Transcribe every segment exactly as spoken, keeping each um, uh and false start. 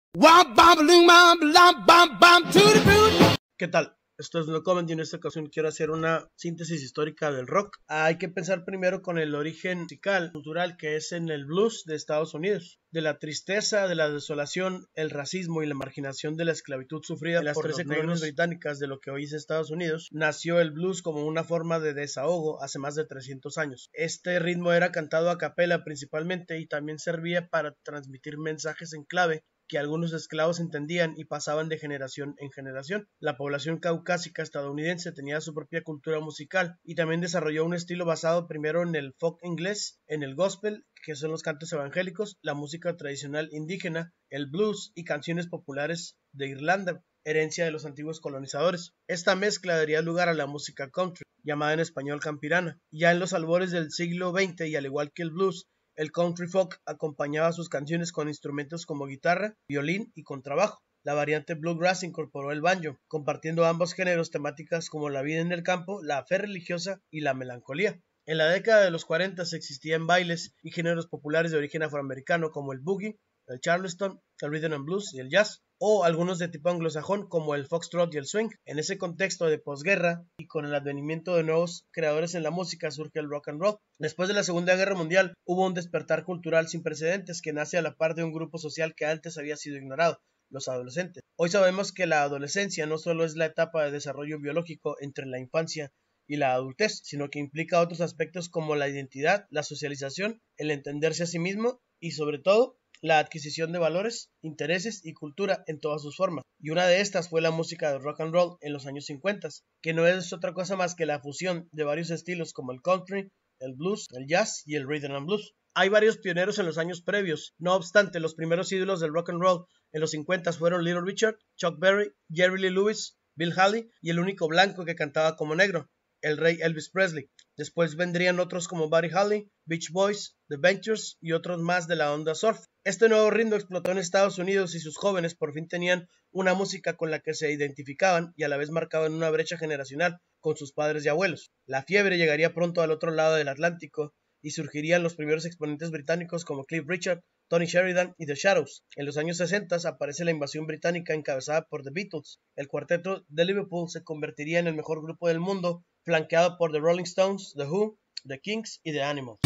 ¿Qué tal? Esto es No Comment y en esta ocasión quiero hacer una síntesis histórica del rock. Hay que pensar primero con el origen musical, cultural, que es en el blues de Estados Unidos. De la tristeza, de la desolación, el racismo y la marginación de la esclavitud sufrida en las trece colonias británicas de lo que hoy es Estados Unidos, nació el blues como una forma de desahogo hace más de trescientos años. Este ritmo era cantado a capela principalmente y también servía para transmitir mensajes en clave que algunos esclavos entendían y pasaban de generación en generación. La población caucásica estadounidense tenía su propia cultura musical y también desarrolló un estilo basado primero en el folk inglés, en el gospel, que son los cantos evangélicos, la música tradicional indígena, el blues y canciones populares de Irlanda, herencia de los antiguos colonizadores. Esta mezcla daría lugar a la música country, llamada en español campirana. Ya en los albores del siglo veinte y al igual que el blues, el country folk acompañaba sus canciones con instrumentos como guitarra, violín y contrabajo. La variante bluegrass incorporó el banjo, compartiendo ambos géneros temáticas como la vida en el campo, la fe religiosa y la melancolía. En la década de los cuarenta existían bailes y géneros populares de origen afroamericano como el boogie, el charleston, el rhythm and blues y el jazz, o algunos de tipo anglosajón como el foxtrot y el swing. En ese contexto de posguerra y con el advenimiento de nuevos creadores en la música surge el rock and roll. Después de la Segunda Guerra Mundial hubo un despertar cultural sin precedentes que nace a la par de un grupo social que antes había sido ignorado, los adolescentes. Hoy sabemos que la adolescencia no solo es la etapa de desarrollo biológico entre la infancia y la adultez, sino que implica otros aspectos como la identidad, la socialización, el entenderse a sí mismo y sobre todo la adquisición de valores, intereses y cultura en todas sus formas. Y una de estas fue la música de rock and roll en los años cincuenta, que no es otra cosa más que la fusión de varios estilos como el country, el blues, el jazz y el rhythm and blues. Hay varios pioneros en los años previos, no obstante, los primeros ídolos del rock and roll en los cincuenta fueron Little Richard, Chuck Berry, Jerry Lee Lewis, Bill Haley y el único blanco que cantaba como negro, el rey Elvis Presley. Después vendrían otros como Buddy Holly, Beach Boys, The Ventures y otros más de la onda surf. Este nuevo ritmo explotó en Estados Unidos y sus jóvenes por fin tenían una música con la que se identificaban y a la vez marcaban una brecha generacional con sus padres y abuelos. La fiebre llegaría pronto al otro lado del Atlántico y surgirían los primeros exponentes británicos como Cliff Richard, Tony Sheridan y The Shadows. En los años sesenta aparece la invasión británica encabezada por The Beatles. El cuarteto de Liverpool se convertiría en el mejor grupo del mundo, flanqueado por The Rolling Stones, The Who, The Kinks y The Animals.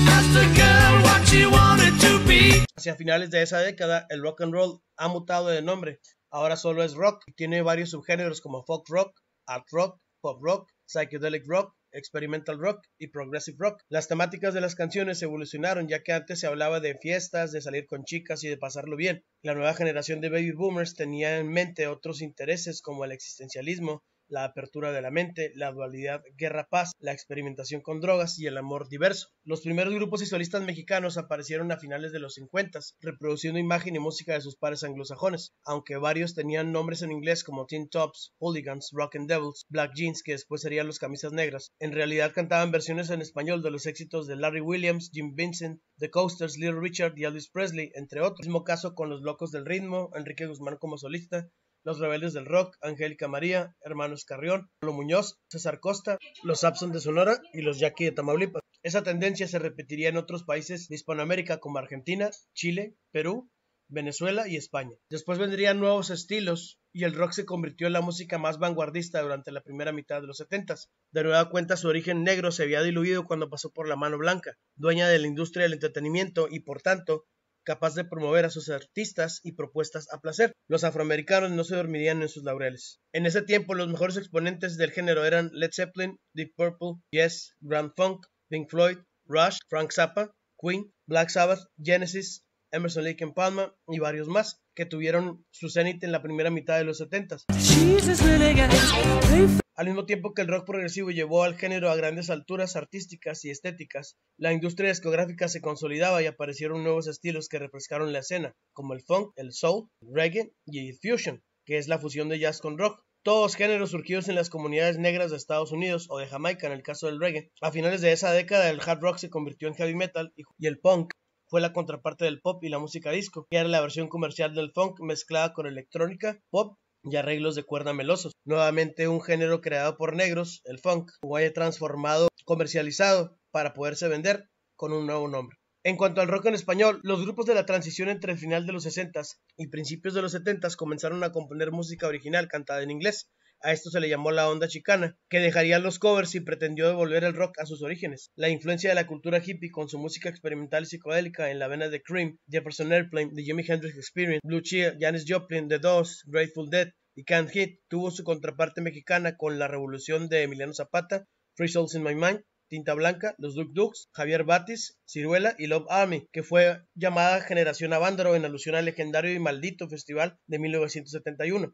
Hacia finales de esa década, el rock and roll ha mutado de nombre. Ahora solo es rock y tiene varios subgéneros como folk rock, art rock, pop rock, psychedelic rock, experimental rock y progressive rock. Las temáticas de las canciones evolucionaron, ya que antes se hablaba de fiestas, de salir con chicas y de pasarlo bien. La nueva generación de baby boomers tenía en mente otros intereses como el existencialismo, la apertura de la mente, la dualidad guerra-paz, la experimentación con drogas y el amor diverso. Los primeros grupos y solistas mexicanos aparecieron a finales de los cincuenta, reproduciendo imagen y música de sus pares anglosajones, aunque varios tenían nombres en inglés como Teen Tops, Hooligans, Rock and Devils, Black Jeans, que después serían los Camisas Negras. En realidad cantaban versiones en español de los éxitos de Larry Williams, Jim Vincent, The Coasters, Little Richard y Elvis Presley, entre otros. Mismo caso con los Locos del Ritmo, Enrique Guzmán como solista, Los Rebeldes del Rock, Angélica María, Hermanos Carrión, Pablo Muñoz, César Costa, los Sapson de Sonora y los Jackie de Tamaulipas. Esa tendencia se repetiría en otros países de Hispanoamérica como Argentina, Chile, Perú, Venezuela y España. Después vendrían nuevos estilos y el rock se convirtió en la música más vanguardista durante la primera mitad de los setentas. De nueva cuenta, su origen negro se había diluido cuando pasó por la mano blanca, dueña de la industria del entretenimiento y por tanto capaz de promover a sus artistas y propuestas a placer. Los afroamericanos no se dormirían en sus laureles. En ese tiempo los mejores exponentes del género eran Led Zeppelin, Deep Purple, Yes, Grand Funk, Pink Floyd, Rush, Frank Zappa, Queen, Black Sabbath, Genesis, Emerson Lake and Palmer y varios más que tuvieron su cenit en la primera mitad de los setentas. Al mismo tiempo que el rock progresivo llevó al género a grandes alturas artísticas y estéticas, la industria discográfica se consolidaba y aparecieron nuevos estilos que refrescaron la escena, como el funk, el soul, el reggae y el fusion, que es la fusión de jazz con rock. Todos géneros surgidos en las comunidades negras de Estados Unidos o de Jamaica en el caso del reggae. A finales de esa década el hard rock se convirtió en heavy metal y el punk fue la contraparte del pop y la música disco, que era la versión comercial del funk mezclada con electrónica, pop y arreglos de cuerda melosos. Nuevamente un género creado por negros, el funk, fue transformado, comercializado para poderse vender con un nuevo nombre. En cuanto al rock en español, los grupos de la transición entre el final de los sesentas y principios de los setentas comenzaron a componer música original cantada en inglés. A esto se le llamó la onda chicana, que dejaría los covers y pretendió devolver el rock a sus orígenes. La influencia de la cultura hippie con su música experimental y psicodélica en la vena de Cream, Jefferson Airplane, The Jimi Hendrix Experience, Blue Cheer, Janis Joplin, The Doors, Grateful Dead y Can't Hit tuvo su contraparte mexicana con la revolución de Emiliano Zapata, Three Souls in My Mind, Tinta Blanca, Los Duk Duks, Javier Batis, Ciruela y Love Army, que fue llamada Generación Avándaro en alusión al legendario y maldito festival de mil novecientos setenta y uno.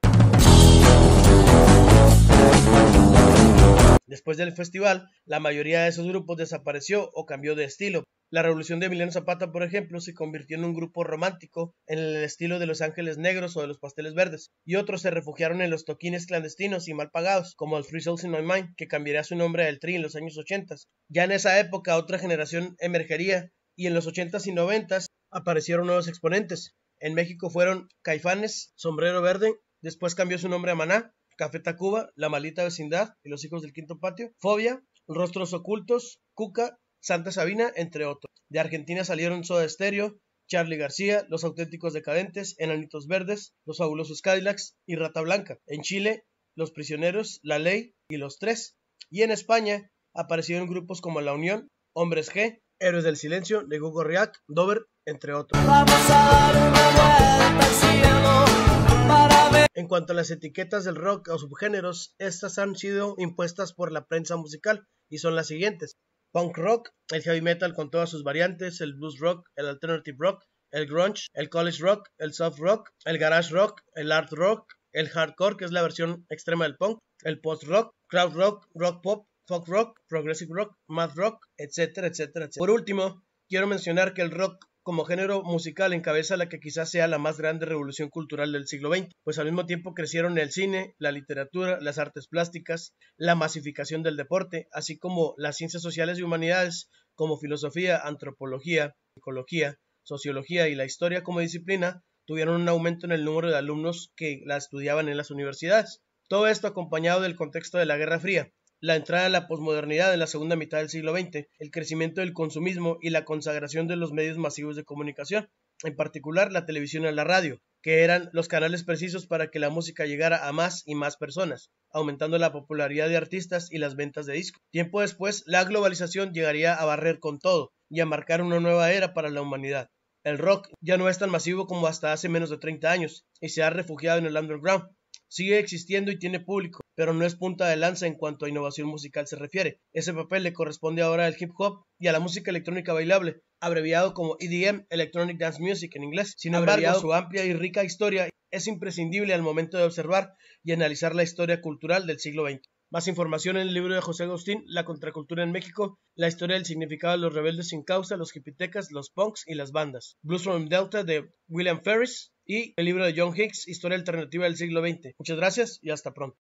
Después del festival, la mayoría de esos grupos desapareció o cambió de estilo. La revolución de Emiliano Zapata, por ejemplo, se convirtió en un grupo romántico en el estilo de Los Ángeles Negros o de Los Pasteles Verdes, y otros se refugiaron en los toquines clandestinos y mal pagados, como el Three Souls in My Mind, que cambiaría su nombre al Tri en los años ochenta. Ya en esa época otra generación emergería, y en los ochentas y noventas aparecieron nuevos exponentes. En México fueron Caifanes, Sombrero Verde, después cambió su nombre a Maná, Café Tacuba, La Maldita Vecindad y Los Hijos del Quinto Patio, Fobia, Rostros Ocultos, Cuca, Santa Sabina, entre otros. De Argentina salieron Soda Stereo, Charly García, Los Auténticos Decadentes, Enanitos Verdes, Los Fabulosos Cadillacs y Rata Blanca. En Chile, Los Prisioneros, La Ley y Los Tres. Y en España aparecieron grupos como La Unión, Hombres G, Héroes del Silencio, de Hugo Riac, Dover, entre otros. Vamos a dar una vuelta al cielo para ver. En cuanto a las etiquetas del rock o subgéneros, estas han sido impuestas por la prensa musical y son las siguientes: punk rock, el heavy metal con todas sus variantes, el blues rock, el alternative rock, el grunge, el college rock, el soft rock, el garage rock, el art rock, el hardcore, que es la versión extrema del punk, el post rock, crowd rock, rock pop, folk rock, progressive rock, math rock, etcétera, etcétera, etcétera. Por último, quiero mencionar que el rock como género musical encabeza la que quizás sea la más grande revolución cultural del siglo veinte, pues al mismo tiempo crecieron el cine, la literatura, las artes plásticas, la masificación del deporte, así como las ciencias sociales y humanidades como filosofía, antropología, psicología, sociología y la historia como disciplina, tuvieron un aumento en el número de alumnos que la estudiaban en las universidades. Todo esto acompañado del contexto de la Guerra Fría, la entrada de la posmodernidad en la segunda mitad del siglo veinte, el crecimiento del consumismo y la consagración de los medios masivos de comunicación, en particular la televisión y la radio, que eran los canales precisos para que la música llegara a más y más personas, aumentando la popularidad de artistas y las ventas de discos. Tiempo después, la globalización llegaría a barrer con todo y a marcar una nueva era para la humanidad. El rock ya no es tan masivo como hasta hace menos de treinta años y se ha refugiado en el underground. Sigue existiendo y tiene público, pero no es punta de lanza en cuanto a innovación musical se refiere. Ese papel le corresponde ahora al hip hop y a la música electrónica bailable, abreviado como E D M, Electronic Dance Music en inglés. Sin embargo, su amplia y rica historia es imprescindible al momento de observar y analizar la historia cultural del siglo veinte. Más información en el libro de José Agustín, La Contracultura en México, la historia del significado de los rebeldes sin causa, los hipitecas, los punks y las bandas. Blues from Delta de William Ferris y el libro de John Hicks, Historia Alternativa del siglo veinte. Muchas gracias y hasta pronto.